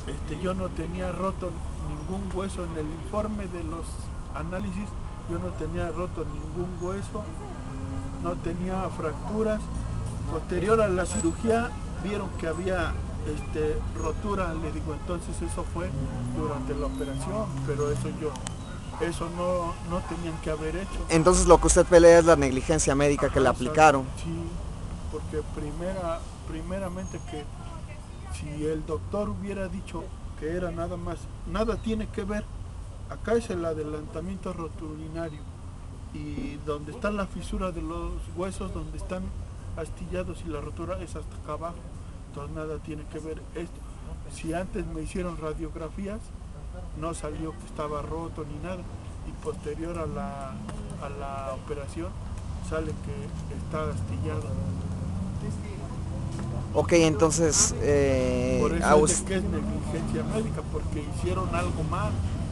Yo no tenía roto ningún hueso en el informe de los análisis, yo no tenía roto ningún hueso, no tenía fracturas. Posterior a la cirugía vieron que había rotura, le digo, entonces eso fue durante la operación, pero eso no tenían que haber hecho. Entonces lo que usted pelea es la negligencia médica que le Ajá, exacto, aplicaron. sí, porque primeramente que si el doctor hubiera dicho que era nada más, nada tiene que ver, acá es el adelantamiento rotulinario y donde está la fisura de los huesos, donde están astillados y la rotura es hasta acá abajo, entonces nada tiene que ver esto. Si antes me hicieron radiografías, no salió que estaba roto ni nada y posterior a la operación sale que está astillado. Ok, entonces, Por eso es de que es negligencia médica, porque hicieron algo mal.